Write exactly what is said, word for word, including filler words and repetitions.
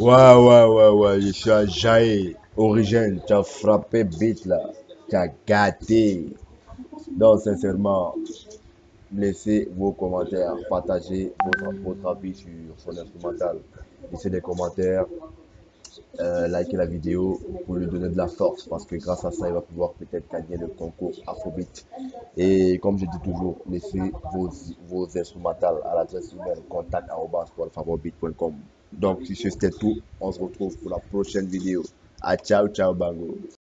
Ouais, ouais, ouais, ouais, je suis à Jaé, Origene, tu as frappé beat là, tu as gâté. Donc, sincèrement, laissez vos commentaires, partagez votre, votre avis sur son instrumental. Laissez des commentaires, euh, likez la vidéo pour lui donner de la force parce que grâce à ça, il va pouvoir peut-être gagner le concours Afrobeat. Et comme je dis toujours, laissez vos, vos instrumentales à l'adresse email contact arobase favourbeat point com. Donc, si c'était tout, on se retrouve pour la prochaine vidéo. Ah, ciao, ciao, bango.